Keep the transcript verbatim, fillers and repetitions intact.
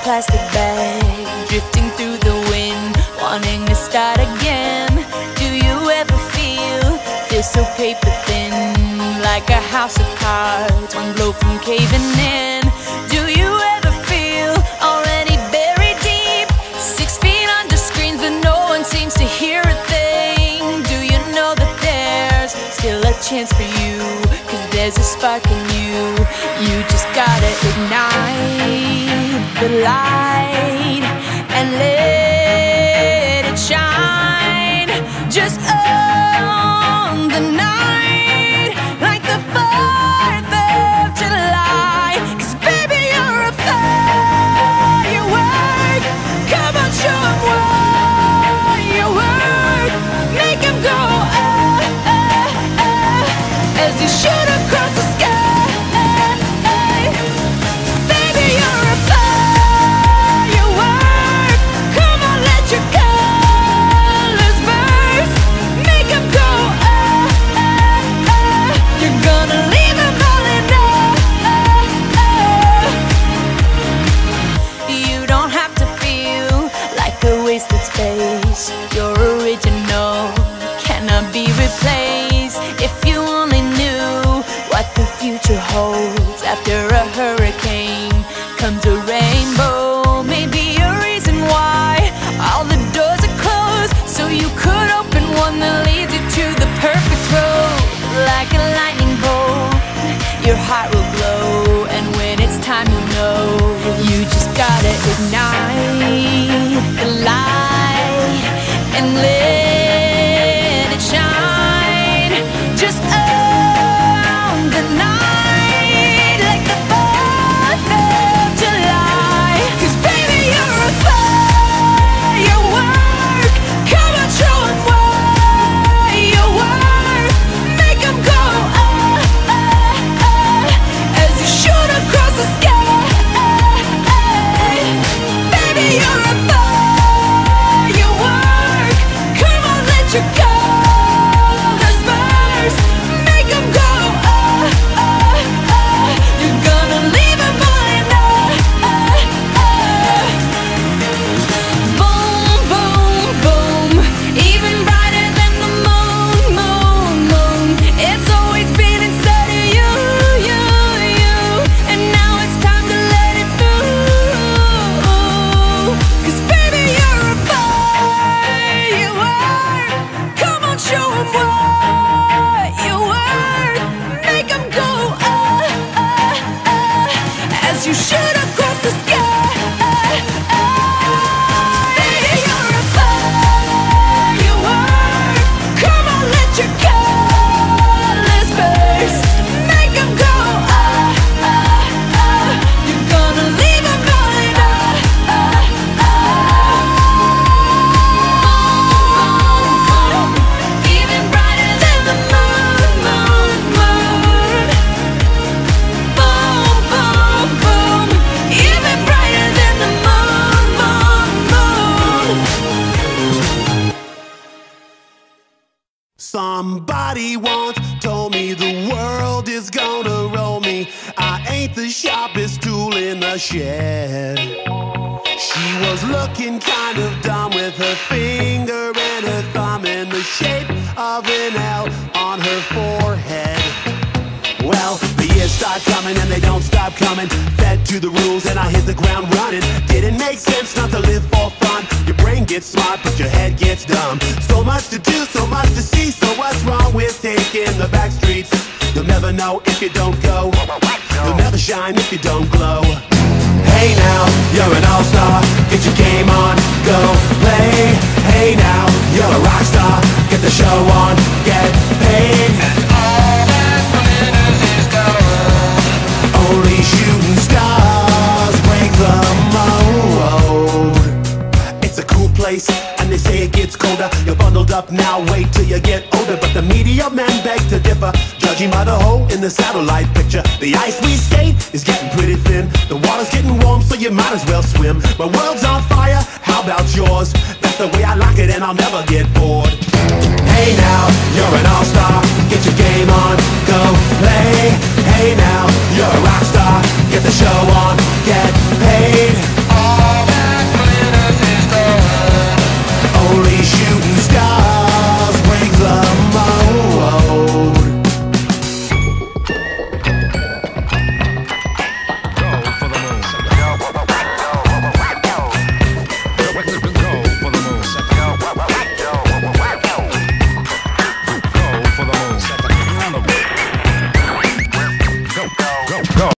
plastic bag, drifting through the wind, wanting to start again. Do you ever feel, feel so paper thin, like a house of cards, one blow from caving in? Do you ever feel already buried deep, six feet under screens but no one seems to hear a thing? Do you know that there's still a chance for you, cause there's a spark in you? You just gotta ignite the light and let it shine. Just own the night like the fourth of July. Cause baby, you're a firework. Come on, show 'em what you work. Make 'em go ah, ah, ah, as you shoot across the sky. Baby, you're a firework. Come on, let your colors burst. Make 'em go ah, ah, ah. You're gonna leave 'em all in ah, ah. You don't have to feel like a wasted space. You're original, cannot be replaced. If you only knew what the future holds. After a hurricane comes a rainbow. Maybe a reason why all the doors are closed, so you could open one that leads you to the perfect road. Like a lightning bolt, your heart will glow, and when it's time you'll know. You just gotta ignite the light and let it shine. Just own the night like the fourth of July. Cause baby, you're a firework. Come on, show 'em what you work. Make 'em go ah, ah, ah, as you shoot across the sky. Baby, you're a firework. Come on, let your colors burst. Make 'em go ah, ah, ah. You're gonna leave 'em all in ah, ah, ah. Boom, boom, boom, even brighter than the moon, moon, moon. It's always been inside of you, you, you, and now it's time to let it through. Cause baby, you're a firework. Come on, show 'em what you work. Make 'em go ah, ah, ah, as you shoot across the sky. Baby, you're a firework. Come on, let your colors burst. Make 'em go ah, ah, ah. You're gonna leave 'em all in ah, ah, ah. Even brighter than the moon, moon, moon. Boom, boom, boom, even brighter than the moon, moon, moon. Somebody once told me the world is gonna roll me. I ain't the sharpest tool in the shed. She was looking kind of dumb with her finger and her thumb in the shape of an L on her forehead. Well, the years start coming and they don't stop coming. Fed to the rules and I hit the ground running. Didn't make sense not to live for fun. Your brain gets smart but your head gets dumb. So much to do, so much to see. So what's wrong with taking the back streets? You'll never know if you don't go. You'll never shine if you don't glow. Hey now, you're an all-star. Get your game on, go play. Hey now, you're a rock star. Get the show on, get paid. And all that glitters is gold. Only shooting stars break the mold. It's a cool place, and they say it gets colder. You're bundled up now, wait till you get older. But the media men beg to differ, judging by the hole in the satellite picture. The ice we skate is getting pretty thin. The water's getting warm, so you might as well swim. My world's on fire, how about yours? That's the way I like it, and I'll never get bored. Hey now, you're an all-star. Get your game on, go play. Hey now, you're a rock star. Get the show on.